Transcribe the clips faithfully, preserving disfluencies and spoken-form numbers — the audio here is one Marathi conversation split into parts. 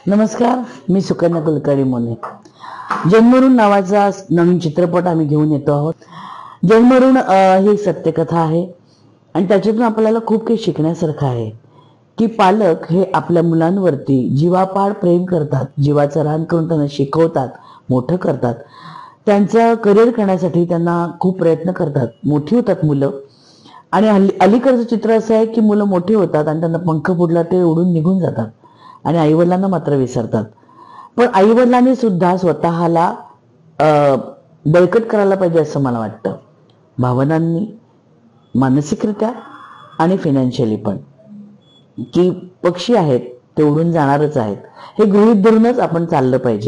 नमस्कार, मी सुकन्या कुलकर्णी मोने. जन्मरून नावाचा नवीन चित्रपट आम्ही घेऊन येतो आहोत. जन्मरून ही एक सत्यकथा आहे आणि त्याच्यातून आपल्याला खूप काही शिकण्यासारखं आहे की पालक हे आपल्या मुलांवरती जीवापाड प्रेम करतात, जीवाचं रान करून त्यांना शिकवतात, मोठं करतात, त्यांचं करिअर करण्यासाठी त्यांना खूप प्रयत्न करतात, मोठी होतात मुलं. आणि अलीकडचं चित्र असं आहे की मुलं मोठी होतात आणि त्यांना पंख फुटला ते उडून निघून जातात आणि आईवडिलांना मात्र विसरतात. पण आईवडिलांनी सुद्धा स्वतःला बळकट करायला पाहिजे असं मला वाटतं, भावनांनी, मानसिकरित्या आणि फायनान्शियली पण. की पक्षी आहेत ते उडून जाणारच आहेत हे गृहीत धरूनच आपण चाललं पाहिजे.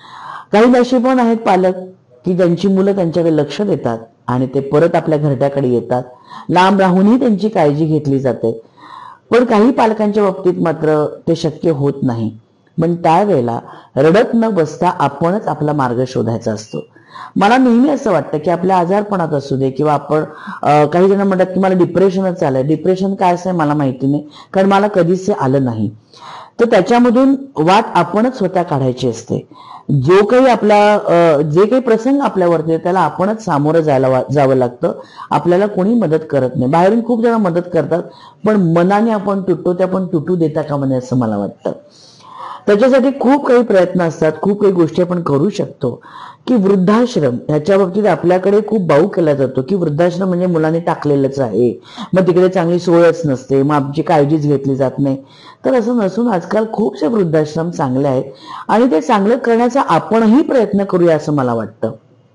काही अशी पण आहेत पालक की ज्यांची मुलं त्यांच्याकडे लक्ष देतात आणि ते परत आपल्या घरट्याकडे येतात, लांब राहूनही त्यांची काळजी घेतली जाते. पण काही पालकांच्या बाबतीत मात्र ते शक्य होत नाही. पण त्यावेळेला रडत न बसता आपणच आपला मार्ग शोधायचा असतो. मला नेहमी असं वाटतं की आपल्या आजारपणात असू दे किंवा आपण काही जण म्हणतात की मला डिप्रेशनच आलंय. डिप्रेशन काय असं मला माहिती नाही, कारण मला कधीच आलं नाही. तर त्याच्यामधून वाट आपणच स्वतः काढायची असते. जो काही आपला जे काही प्रसंग आपल्यावरती त्याला आपणच सामोरं जायला जावं लागतं. आपल्याला कोणी मदत करत नाही. बाहेरून खूप जण मदत करतात, पण मनाने आपण तुटतो ते आपण तुटू देता कामा नये असं मला वाटतं. त्याच्यासाठी खूप काही प्रयत्न असतात, खूप काही गोष्टी आपण करू शकतो. की वृद्धाश्रम ह्याच्या बाबतीत आपल्याकडे खूप बाऊ केला जातो की वृद्धाश्रम म्हणजे मुलांनी टाकलेलंच आहे, मग तिकडे चांगली सोयच नसते, मग आमची काळजीच घेतली जात नाही. तर असं नसून आजकाल खूपसे वृद्धाश्रम चांगले आहेत आणि ते चांगलं करण्याचा आपणही प्रयत्न करूया असं मला वाटतं.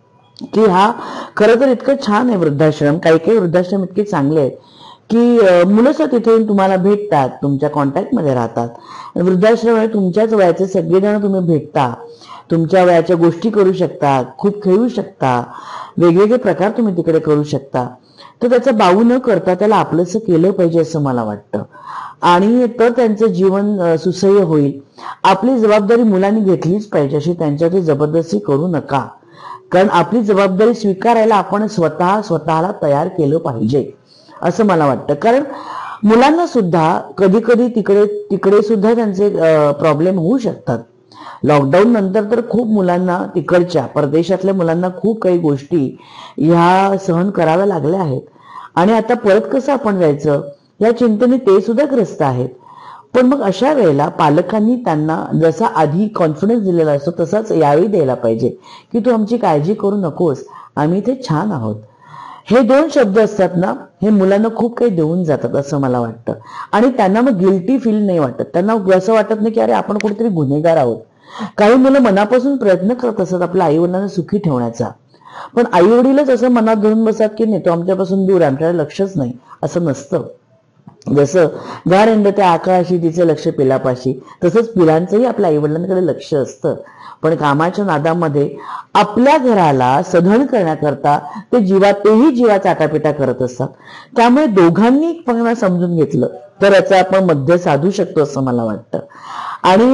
की हा खरं तर इतकं छान आहे वृद्धाश्रम. काही काही वृद्धाश्रम इतके चांगले आहेत की मुलं सुद्धा तिथे येऊन तुम्हाला भेटतात, तुमच्या कॉन्टॅक्टमध्ये राहतात. वृद्धाश्रम आहे तुमच्याच वयाचे सगळेजण तुम्ही भेटता, तुमच्या वयाच्या गोष्टी करू शकता, खूप खेळू शकता, वेगवेगळे प्रकार तुम्ही तिकडे करू शकता. तर त्याचा बाऊ न करता त्याला आपलंसं केलं पाहिजे असं मला वाटतं. आणि तर त्यांचं जीवन सुसह्य होईल. आपली जबाबदारी मुलांनी घेतलीच पाहिजे, अशी त्यांच्यावरती जबरदस्ती करू नका. कारण आपली जबाबदारी स्वीकारायला आपण स्वतः स्वतःला तयार केलं पाहिजे असं मला वाटतं. कारण मुलांना सुद्धा कधी कधी तिकडे तिकडे सुद्धा त्यांचे प्रॉब्लेम होऊ शकतात. लॉकडाऊन नंतर तर खूप मुलांना, तिकडच्या परदेशातल्या मुलांना खूप काही गोष्टी ह्या सहन कराव्या लागल्या आहेत. आणि आता परत कसं आपण जायचं या चिंतेने ते सुद्धा ग्रस्त आहेत. पण मग अशा वेळेला पालकांनी त्यांना जसा आधी कॉन्फिडन्स दिलेला असतो तसाच यावेळी द्यायला पाहिजे की तू आमची काळजी करू नकोस, आम्ही इथे छान आहोत. हे दोन शब्द असतात ना, हे मुलांना खूप काही देऊन जातात असं मला वाटतं. आणि त्यांना मग गिल्टी फील नाही वाटत, त्यांना असं वाटत नाही की अरे आपण कुठेतरी गुन्हेगार आहोत. काही मुलं मनापासून प्रयत्न करत असतात आपल्या आई वडिलांना सुखी ठेवण्याचा, पण आई वडीलच असं मनात धरून बसतात की नाही तो आमच्यापासून दूर, आमच्याकडे लक्षच नाही. असं नसतं. जसं गार त्या आकाशी तिचं लक्ष पिलापाशी, तसंच पिलांचंही आपल्या आई वडिलांकडे लक्ष असतं. पण कामाच्या नादामध्ये आपल्या घराला सधन करण्याकरता ते जीवा तेही जीवाचा आटापिटा करत असतात. त्यामुळे दोघांनी एकमेकांना समजून घेतलं तर याचा आपण मध्य साधू शकतो असं मला वाटतं. आणि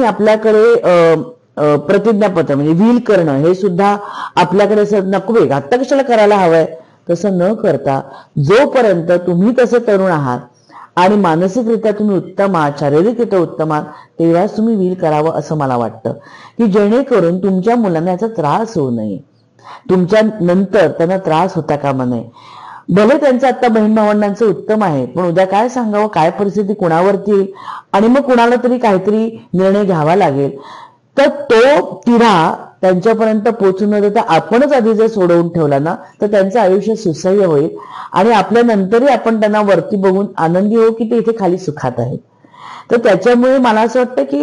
आपल्याकडे प्रतिज्ञापत्र म्हणजे विल करणं हे सुद्धा आपल्याकडे असं नको आहे, आता कशाला करायला हवंय, तसं न करता जोपर्यंत तुम्ही तसे तरुण आहात आणि मानसिकरित्या तुम्ही उत्तम आहात, शारीरिकरित्या उत्तम आहात, तेव्हाच तुम्ही विल करावं असं मला वाटतं. की जेणेकरून तुमच्या मुलांना याचा त्रास होऊ नये, तुमच्या नंतर त्यांना त्रास होता कामा नये. भले त्यांचं आता बहीण भावंडांचं उत्तम आहे, पण उद्या काय सांगावं, काय परिस्थिती कुणावरती येईल आणि मग कुणाला तरी काहीतरी निर्णय घ्यावा लागेल. तर तो तिढा त्यांच्यापर्यंत पोहोचून न देता आपणच आधी जर सोडवून ठेवला ना तर त्यांचं आयुष्य सुसह्य होईल आणि आपल्या नंतरही आपण त्यांना वरती बघून आनंदी होऊ की ते इथे खाली सुखात आहेत. तर त्याच्यामुळे मला असं वाटतं की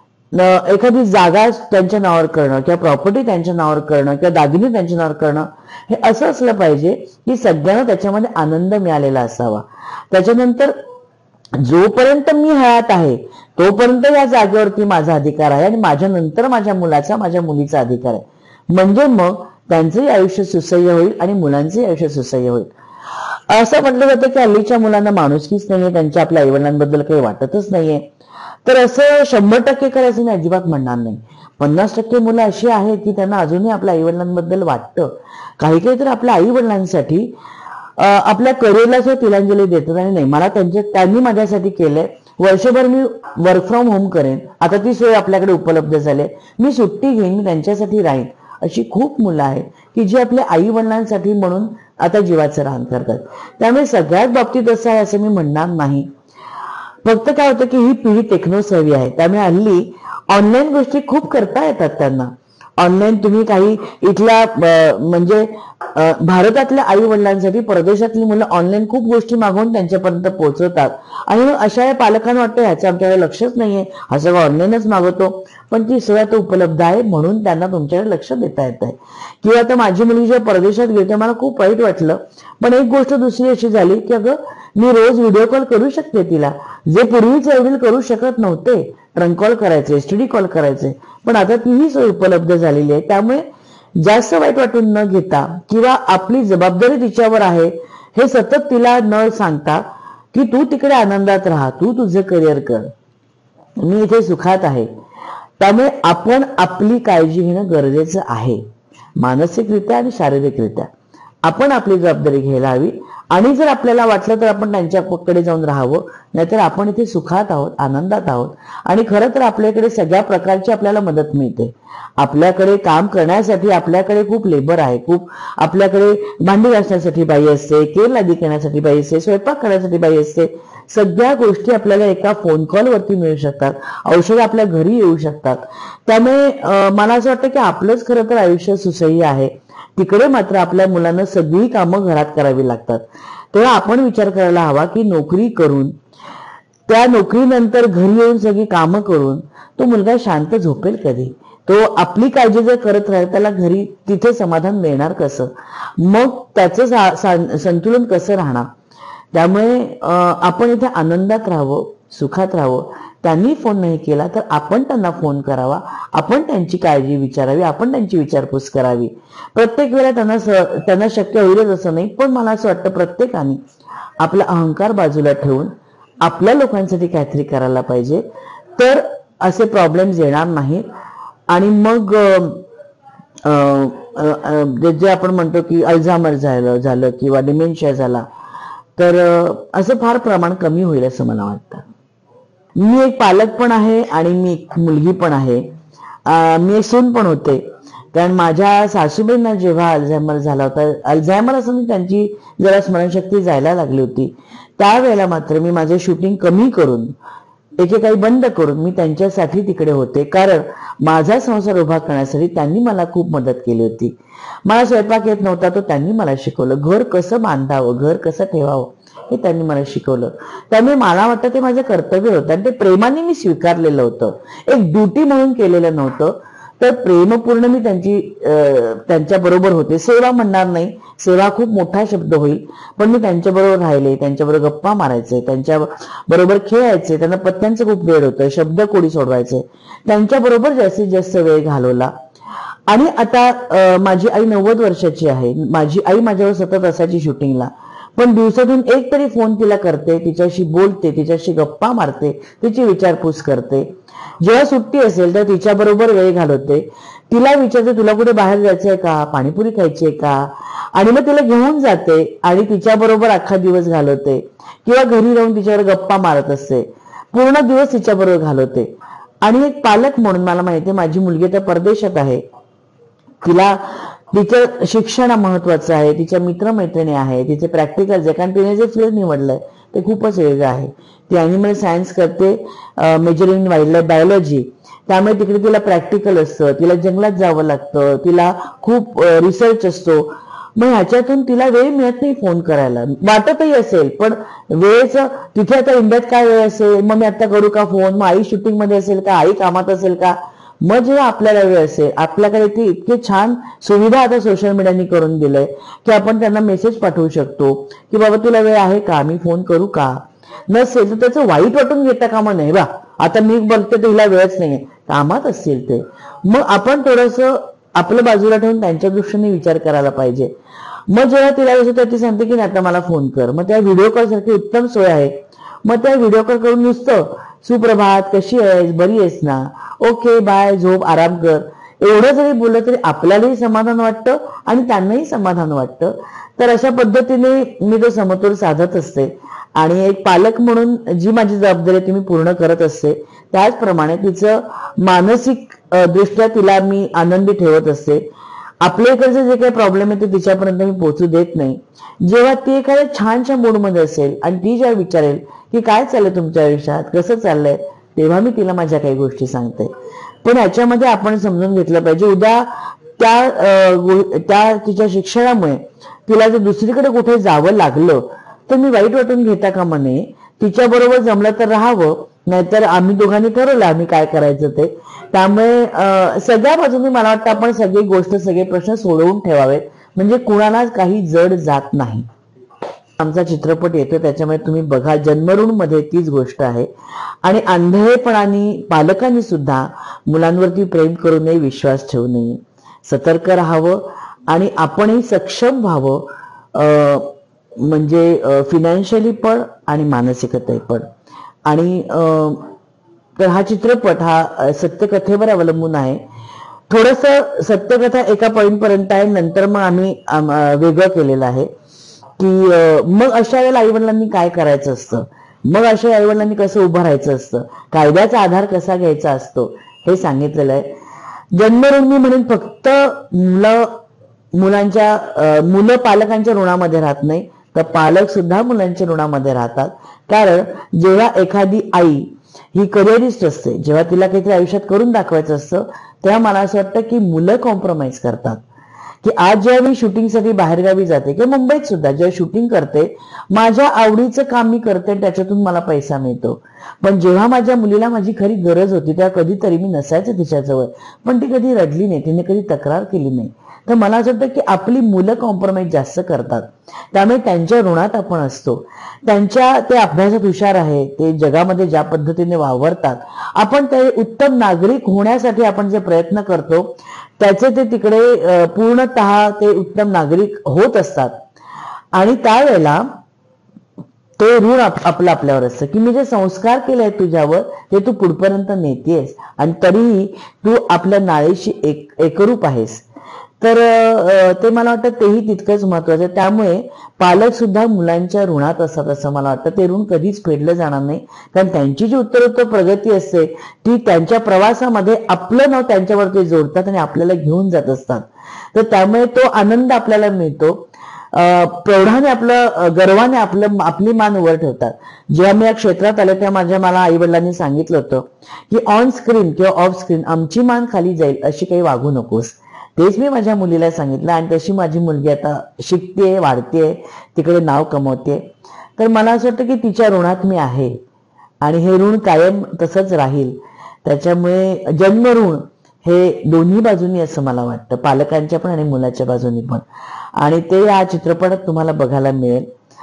एखादी जागा त्यांच्या नावावर करणं किंवा प्रॉपर्टी त्यांच्या नावावर करणं किंवा दागिने त्यांच्या नावावर करणं हे असं असलं पाहिजे की सगळ्यांना त्याच्यामध्ये आनंद मिळालेला असावा. त्याच्यानंतर जोपर्यंत मी हयात आहे तोपर्यंत या जागेवरती माझा अधिकार आहे आणि माझ्या नंतर माझ्या मुलाचा, माझ्या मुलीचा अधिकार आहे. म्हणजे मग त्यांचंही आयुष्य सुसह्य होईल आणि मुलांचंही आयुष्य सुसह्य होईल. असं म्हटलं जातं की हल्लीच्या मुलांना माणुसकीच नाहीये, त्यांच्या आपल्या आईवडिलांबद्दल काही वाटतच नाहीये. तर असं शंभर टक्के करायचं मी अजिबात म्हणणार नाही. पन्नास टक्के मुलं अशी आहेत की त्यांना अजूनही आपल्या आईवडिलांबद्दल वाटतं. काही काही तर आपल्या आईवडिलांसाठी आपल्या करिअरला सुद्धा तिलांजली देतात आणि नाही मला त्यांच्या त्यांनी माझ्यासाठी केलंय वर्षभर मी वर्क फ्रॉम होम करेन, आता ती सोय आपल्याकडे उपलब्ध झाली, मी सुट्टी घेईन, मी त्यांच्यासाठी राहीन. अशी खूप मुलं आहेत की जी आपल्या आई वडिलांसाठी म्हणून आता जीवाचं रान करतात. त्यामुळे सगळ्याच बाबतीत असं आहे असं मी म्हणणार नाही. फक्त काय होतं की ही पिढी टेक्नो सेव्ही आहे, त्यामुळे हल्ली ऑनलाईन गोष्टी खूप करता येतात त्यांना. ऑनलाईन तुम्ही काही इथल्या म्हणजे भारतातल्या आई वडिलांसाठी परदेशातली मुलं ऑनलाईन खूप गोष्टी मागवून त्यांच्यापर्यंत पोहोचवतात. आणि मग अशा या पालकांना वाटतं ह्याचं आमच्याकडे लक्षच नाहीये, हा सगळं ऑनलाईनच मागवतो. पण ती सोय आता उपलब्ध आहे म्हणून त्यांना तुमच्याकडे लक्ष देता येत आहे. किंवा आता माझी मुलगी जेव्हा परदेशात गेली मला खूप वाईट वाटलं, पण एक गोष्ट दुसरी अशी झाली की अगं मी रोज व्हिडिओ कॉल करू शकते तिला, जे पूर्वीचे वडील करू शकत नव्हते. ट्रंक कॉल करायचे, एसटीडी कॉल करायचे, पण आता तीही सोय उपलब्ध झालेली आहे. त्यामुळे जास्त वाईट वाटून न घेता किंवा आपली जबाबदारी तिच्यावर आहे हे सतत तिला न सांगता की तू तिकडे आनंदात राहा, तू तुझं करिअर कर, मी इथे सुखात आहे. त्यामुळे आपण आपली काळजी घेणं गरजेचं आहे. मानसिकरित्या आणि शारीरिकरित्या आपण आपली जबाबदारी घ्यायला हवी. आणि जर आपल्याला वाटलं तर आपण त्यांच्याकडे जाऊन राहावं, नाहीतर आपण इथे सुखात आहोत, आनंदात आहोत. आणि खरं तर आपल्याकडे सगळ्या प्रकारची आपल्याला मदत मिळते. आपल्याकडे काम करण्यासाठी आपल्याकडे खूप लेबर आहे, खूप आपल्याकडे भांडी घासण्यासाठी बाई असते, केर लादी करण्यासाठी बाई असते, स्वयंपाक करण्यासाठी बाई असते. सगळ्या गोष्टी आपल्याला एका फोन कॉलवरती मिळू शकतात, औषध आपल्या घरी येऊ शकतात. त्यामुळे मला असं वाटतं की आपलंच खरं तर आयुष्य सुसह्य आहे. तिकडे मात्र आपल्या मुलांना सगळी कामं घरात करावी लागतात. तेव्हा आपण विचार करायला हवा की नोकरी करून त्या नोकरीनंतर घरी येऊन सगळी कामं करून तो मुलगा शांत झोपेल कधी? तो आपली काळजी जर करत राहील त्याला घरी तिथे समाधान मिळणार कसं? मग त्याचं संतुलन कसं राहणार? त्यामुळे आपण इथे आनंदात राहावं, सुखात राहावं. त्यांनी फोन नाही केला तर आपण त्यांना फोन करावा, आपण त्यांची काळजी विचारावी, आपण त्यांची विचारपूस करावी. प्रत्येक वेळा त्यांना त्यांना शक्य होईलच असं नाही, पण मला असं वाटतं प्रत्येकाने आपला अहंकार बाजूला ठेवून आपल्या लोकांसाठी काहीतरी करायला पाहिजे, तर असे प्रॉब्लेम्स येणार नाहीत. आणि मग जे आपण म्हणतो की अल्झायमर झालं झालं किंवा डिमेन्शिया झाला तर असं फार प्रमाण कमी होईल असं मला वाटतं. मी एक पालक पण आहे आणि मी एक मुलगी पण आहे. मी एक सून पण होते. कारण माझ्या सासूबाईंना जेव्हा अल्झायमर झाला होता, अल्झायमर असं त्यांची जरा स्मरणशक्ती जायला लागली होती, त्यावेळेला मात्र मी माझे शूटिंग कमी करून एके काही बंद करून मी त्यांच्यासाठी तिकडे होते. कारण माझा संसार उभा करण्यासाठी त्यांनी मला खूप मदत केली होती. मला स्वयंपाक येत नव्हता, तो त्यांनी मला शिकवलं. घर कसं बांधावं, घर कसं ठेवावं हे त्यांनी मला शिकवलं. त्यामुळे मला वाटतं ते माझं कर्तव्य होतं आणि ते प्रेमाने मी स्वीकारलेलं होतं, एक ड्युटी म्हणून केलेलं नव्हतं. तर प्रेमपूर्ण मी त्यांची त्यांच्या बरोबर होते. सेवा म्हणणार नाही, सेवा खूप मोठा शब्द होईल, पण मी त्यांच्याबरोबर राहिले, त्यांच्याबरोबर गप्पा मारायचे, त्यांच्या बरोबर खेळायचे. त्यांना पत्त्यांचं खूप वेळ होतं, शब्द कोडी सोडवायचे, त्यांच्याबरोबर जास्तीत जास्त वेळ घालवला. आणि आता माझी आई नव्वद वर्षाची आहे. माझी आई माझ्यावर सतत असायची शूटिंगला, पण दिवसातून एक तरी फोन तिला करते, तिच्याशी बोलते, तिच्याशी गप्पा मारते, तिची विचारपूस करते. जेव्हा सुट्टी असेल तर तिच्या बरोबर वेळ घालवते. तिला विचारते तुला कुठे बाहेर जायचंय का, पाणीपुरी खायची का, आणि मग तिला घेऊन जाते आणि तिच्या बरोबर अख्खा दिवस घालवते. किंवा घरी राहून तिच्यावर गप्पा मारत असते, पूर्ण दिवस तिच्या बरोबर घालवते. आणि एक पालक म्हणून मला माहिती आहे माझी मुलगी तर परदेशात आहे, तिला तिचं शिक्षण महत्वाचं आहे, तिच्या मित्रमैत्रिणी आहे, तिचे प्रॅक्टिकल्स आहे. कारण तिने जे फील्ड निवडलंय ते खूपच वेगळं आहे. ती अॅनिमल सायन्स करते, major in wildlife biology. त्यामुळे तिकडे तिला प्रॅक्टिकल असतं, तिला जंगलात जावं लागतं, तिला खूप रिसर्च असतो. मग ह्याच्यातून तिला वेळ मिळत नाही फोन करायला. वाटतही असेल पण वेळेचं तिथे आता इंडियात काय वेळ असेल, मग मी आता करू का फोन, मग आई शूटिंग मध्ये असेल का, आई कामात असेल का. मग जेव्हा आपल्याला वेळ असेल, आपल्याकडे ती इतकी छान सुविधा आता सोशल मीडियानी करून दिलंय की आपण त्यांना मेसेज पाठवू शकतो की बाबा तुला वेळ आहे का, मी फोन करू का. नसेल तर त्याचं वाईट वाटून घेता कामा नाही, बा आता मी बघते तिला वेळच नाहीये, कामात असतील ते. मग आपण थोडंसं आपल्या बाजूला ठेवून त्यांच्या दृष्टीने विचार करायला पाहिजे. मग जेव्हा तिला असं ती सांगते की आता मला फोन कर, मग त्या व्हिडिओ कॉल सारखी उत्तम सोय आहे. मग त्या व्हिडिओ कॉल करून नुसतं सुप्रभात, कशी आहेस, बरी आहेस ना, ओके बाय, झोप, आराम कर, एवढं जरी बोललं तरी आपल्यालाही समाधान वाटतं आणि त्यांनाही समाधान वाटतं. तर अशा पद्धतीने मी तो समतोल साधत असते आणि एक पालक म्हणून जी माझी जबाबदारी आहे ती मी पूर्ण करत असते. त्याचप्रमाणे तिचं मानसिक दृष्ट्या तिला मी आनंदी ठेवत असते. आपल्या इकडचे जे काही प्रॉब्लेम आहे ते तिच्यापर्यंत मी पोहोचू देत नाही. जेव्हा ती एखाद्या छानशा मूडमध्ये असेल आणि ती जेव्हा विचारेल की काय चाललंय तुमच्या आयुष्यात, कसं चाललंय, तेव्हा मी तिला माझ्या काही गोष्टी सांगते. पण याच्यामध्ये आपण समजून घेतलं पाहिजे, उद्या त्या त्या तिच्या शिक्षणामुळे तिला जर दुसरीकडे कुठे जावं लागलं तर मी वाईट वाटून घेता कामा नये. तिच्या बरोबर जमलं तर राहावं, नाहीतर आम्ही दोघांनी ठरवलं आम्ही काय करायचं ते. त्यामुळे सगळ्या बाजूने मला वाटतं आपण सगळी गोष्ट सगळे प्रश्न सोडवून ठेवावेत, म्हणजे कुणाला काही जड जात नाही. आमचा चित्रपट येतो त्याच्यामुळे तुम्ही बघा, जन्मऋण मध्ये तीच गोष्ट आहे. आणि आंधळेपणाने पालकांनी सुद्धा मुलांवरती प्रेम करू नये, विश्वास ठेवू नये, सतर्क राहावं आणि आपणही सक्षम व्हावं, म्हणजे फिनान्शियली पण आणि मानसिकतेने पण. आणि तर हा चित्रपट हा सत्यकथेवर अवलंबून आहे. थोडस सत्यकथा एका पॉइंट पर्यंत आहे, नंतर मग आम्ही वेगळं केलेलं आहे की मग अशा वेळेला आईवडिलांनी काय करायचं असतं, मग अशा आईवडिलांनी कसं उभं राहायचं असतं, कायद्याचा आधार कसा घ्यायचा असतो हे सांगितलेलं आहे. जन्मऋण मी म्हणेन फक्त मुलं मुलांच्या मुलं पालकांच्या ऋणामध्ये राहत नाही, तर पालक सुद्धा मुलांच्या ऋणामध्ये राहतात. कारण जेव्हा एखादी आई ही करिअरिस्ट असते, जेव्हा तिला काहीतरी आयुष्यात करून दाखवायचं असतं, तेव्हा मला असं वाटतं की मुलं कॉम्प्रोमाइज करतात. की आज जेव्हा मी शूटिंगसाठी बाहेरगावी जाते किंवा मुंबईत सुद्धा जेव्हा शूटिंग करते, माझ्या आवडीचं काम मी करते, त्याच्यातून मला पैसा मिळतो. पण जेव्हा माझ्या मुलीला माझी खरी गरज होती तेव्हा कधीतरी मी नसायचं तिच्याजवळ, पण ती कधी रडली नाही, तिने कधी तक्रार केली नाही. तर मला असं वाटतं की आपली मुलं कॉम्प्रोमाइज जास्त करतात, त्यामुळे त्यांच्या ऋणात आपण असतो. त्यांच्या ते अभ्यासात हुशार आहे, ते जगामध्ये ज्या पद्धतीने वावरतात, आपण ते उत्तम नागरिक होण्यासाठी आपण जे प्रयत्न करतो त्याचे ते तिकडे पूर्णतः ते उत्तम नागरिक होत असतात. आणि त्यावेळेला ते ऋण आपलं आपल्यावर असतं की मी जे संस्कार केले आहेत तुझ्यावर ते तू पुढपर्यंत नेतेस आणि तरीही तू आपल्या नाळेशी एक एकरूप आहेस. तर ते मला वाटतं तेही तितकंच महत्वाचं आहे. त्यामुळे पालक सुद्धा मुलांच्या ऋणात असतात असं मला वाटतं. ते ऋण कधीच फेडलं जाणार नाही, कारण त्यांची जी उत्तरोत्तर प्रगती असते ती त्यांच्या प्रवासामध्ये आपलं नाव त्यांच्यावरती जोडतात आणि आपल्याला घेऊन जात असतात. तर त्यामुळे तो आनंद आपल्याला मिळतो. प्रौढाने आपलं गर्वाने आपलं आपली मान वर ठेवतात. जेव्हा मी या क्षेत्रात आले तेव्हा माझ्या मला आई वडिलांनी सांगितलं होतं की ऑन स्क्रीन किंवा ऑफ स्क्रीन आमची मान खाली जाईल अशी काही वागू नकोस. तेच मी माझ्या मुलीला सांगितलं आणि तशी माझी मुलगी आता शिकते, वाढते, तिकडे नाव कमवते. तर मला असं वाटतं की तिच्या ऋणात मी आहे आणि हे ऋण कायम तसंच राहील. त्याच्यामुळे जन्मऋण हे दोन्ही बाजूनी असं मला वाटतं, पालकांच्या पण आणि मुलाच्या बाजूनी पण. आणि ते या चित्रपटात तुम्हाला बघायला मिळेल.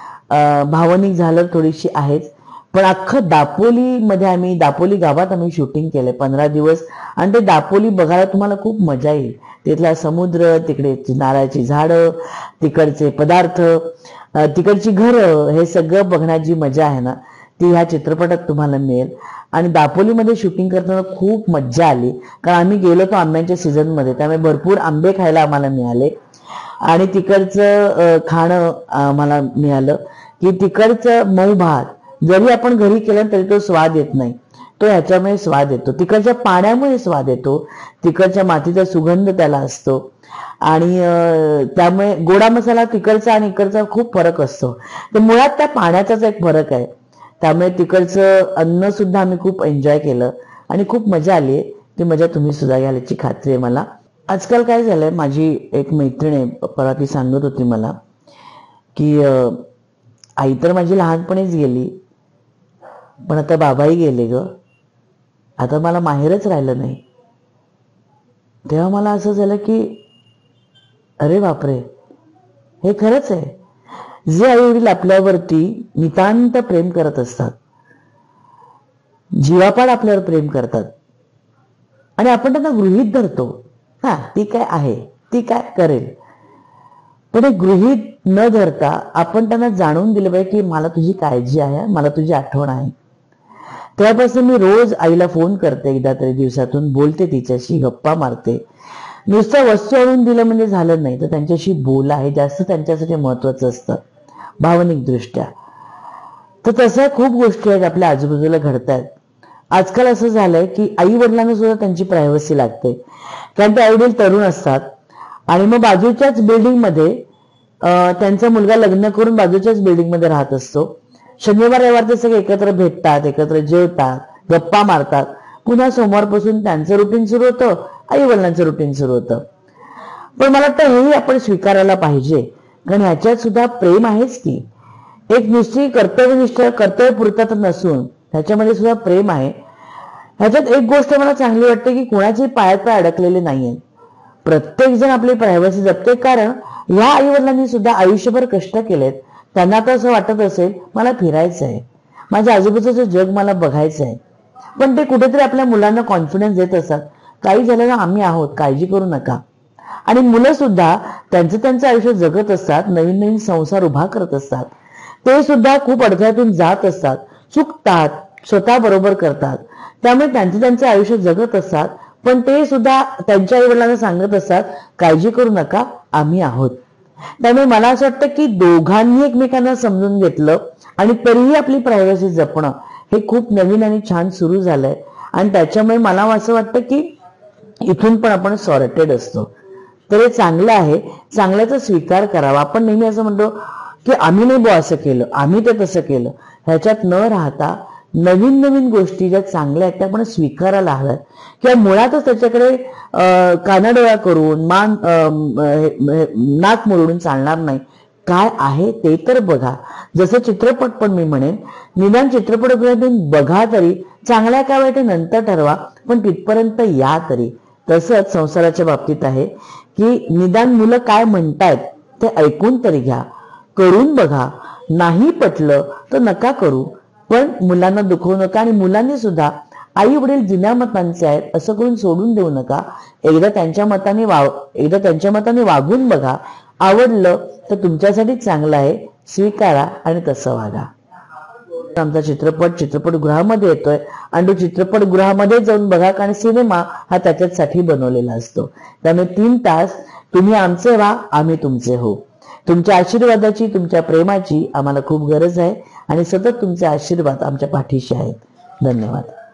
भावनिक झालं थोडीशी आहेच, पण अख्खं दापोलीमध्ये आम्ही दापोली गावात आम्ही शूटिंग केलंय पंधरा दिवस आणि ते दापोली बघायला तुम्हाला खूप मजा येईल. तिथला समुद्र, तिकडे नारळाची झाडं, तिकडचे पदार्थ, तिकडची घरं, हे सगळं बघण्याची मजा आहे ना ती ह्या चित्रपटात तुम्हाला मिळेल. आणि दापोलीमध्ये शूटिंग करताना खूप मज्जा आली, कारण आम्ही गेलो होतो आंब्यांच्या सीझनमध्ये, त्यामुळे भरपूर आंबे खायला आम्हाला मिळाले आणि तिकडचं खाणं आम्हाला मिळालं की तिकडचं मऊ भात जरी आपण घरी केलं तरी तो स्वाद येत नाही, तो ह्याच्यामुळे स्वाद येतो. तिकडच्या पाण्यामुळे स्वाद येतो, तिकडच्या मातीचा सुगंध त्याला असतो आणि त्यामुळे गोडा मसाला तिकडचा आणि इकडचा खूप फरक असतो. तर मुळात त्या पाण्याचाच एक फरक आहे. त्यामुळे तिकडचं अन्न सुद्धा आम्ही खूप एन्जॉय केलं आणि खूप मजा आली. ती मजा तुम्ही सुद्धा घ्याल याची खात्री आहे मला. आजकाल काय झालंय, माझी एक मैत्रीण आहे, परवा ती सांगत होती मला की आई तर माझी लहानपणीच गेली, पण आता बाबाही गेले ग, आता मला माहेरच राहिलं नाही. तेव्हा मला असं झालं की अरे बापरे, हे खरंच आहे. जे आई वडील आपल्यावरती नितांत प्रेम करत असतात, जीवापाड आपल्यावर प्रेम करतात आणि आपण त्यांना गृहीत धरतो, हा ती काय आहे, ती काय करेल, पण हे गृहीत न धरता आपण त्यांना जाणून दिलं पाहिजे की मला तुझी काळजी आहे, मला तुझी आठवण आहे. त्यापासून मी रोज आईला फोन करते, एकदा तरी दिवसातून बोलते, तिच्याशी गप्पा मारते. नुसतं वस्तू आणून दिलं म्हणजे झालं नाही, तर त्यांच्याशी बोला हे जास्त त्यांच्यासाठी महत्वाचं असतं भावनिक दृष्ट्या. तर तशा खूप गोष्टी आहेत आपल्या आजूबाजूला घडतात. आजकाल असं झालंय की आई वडिलांना सुद्धा त्यांची प्रायव्हसी लागते, कारण ते आई वडील तरुण असतात आणि मग बाजूच्याच बिल्डिंगमध्ये त्यांचा मुलगा लग्न करून बाजूच्याच बिल्डिंगमध्ये राहत असतो. शनिवार रविवार ते सगळे एकत्र भेटतात, एकत्र जेवतात, गप्पा मारतात. पुन्हा सोमवारपासून त्यांचं रुटीन सुरू होतं, आई वडिलांचं रुटीन सुरू होतं. पण मला वाटतं हेही आपण स्वीकारायला पाहिजे, कारण ह्याच्यात सुद्धा प्रेम आहेच की. एक नुसती कर्तव्यनिष्ठ कर्तव्यपूर्तता नसून ह्याच्यामध्ये सुद्धा प्रेम आहे. ह्याच्यात एक गोष्ट मला चांगली वाटते की कुणाची पायात पाय अडकलेले नाहीये. प्रत्येक जण आपली प्रायव्हसी जपते, कारण ह्या आई वडिलांनी सुद्धा आयुष्यभर कष्ट केलेत. त्यांना तर असं वाटत असेल मला फिरायचं आहे, माझ्या आजूबाजूचं जग मला बघायचं आहे. पण ते कुठेतरी आपल्या मुलांना कॉन्फिडन्स देत असतात, काही झालं ना आम्ही आहोत, काळजी करू नका. आणि मुलं सुद्धा त्यांचं त्यांचं आयुष्य जगत असतात, नवीन नवीन संसार उभा करत असतात. ते सुद्धा खूप अडथळ्यातून जात असतात, चुकतात, स्वतः बरोबर करतात. त्यामुळे त्यांचं त्यांचं आयुष्य जगत असतात, पण ते सुद्धा त्यांच्या आई वडिलांना सांगत असतात काळजी करू नका, आम्ही आहोत. त्यामुळे मला असं वाटतं की दोघांनी एकमेकांना समजून घेतलं आणि तरीही आपली प्रायव्हसी जपणं हे खूप नवीन आणि छान सुरू झालंय. आणि त्याच्यामुळे मला असं वाटतं की इथून पण आपण सॉर्टेड असतो, तर हे चांगलं आहे. चांगल्याचा स्वीकार करावा. आपण नेहमी असं म्हणतो की आम्ही नाही बो असं केलं, आम्ही ते तसं केलं, ह्याच्यात न राहता नवीन नवीन गोष्टी ज्या चांगल्या आहेत त्या आपण स्वीकारायला हव्यात. किंवा मुळातच त्याच्याकडे कानाडोळा करून मान नाक मुरडून चालणार नाही. काय आहे ते तर बघा. जसं चित्रपट पण मी म्हणेन, निदान चित्रपटगृहातून बघा तरी, चांगल्या काय वाईट नंतर ठरवा, पण तिथपर्यंत या तरी. तसंच संसाराच्या बाबतीत आहे की निदान मुलं काय म्हणतायत ते ऐकून तरी घ्या, करून बघा. नाही पटलं तर नका करू, पण मुलांना दुखवू नका. आणि मुलांनी सुद्धा आई वडील जुन्या मतांचे आहेत असं करून सोडून देऊ नका. एकदा त्यांच्या मताने वाव एकदा त्यांच्या मताने वागून बघा. आवडलं तर तुमच्यासाठी चांगलं आहे, स्वीकारा आणि तसं वागा. आमचा चित्रपट चित्रपटगृहामध्ये येतोय आणि तो चित्रपटगृहामध्ये जाऊन बघा, कारण सिनेमा हा त्याच्यासाठी बनवलेला असतो. त्यामुळे तीन तास तुम्ही आमचे व्हा, आम्ही तुमचे हो. तुमच्या आशीर्वादाची, तुमच्या प्रेमाची आम्हाला खूप गरज आहे आणि सतत तुमचे आशीर्वाद आमच्या पाठीशी आहेत. धन्यवाद.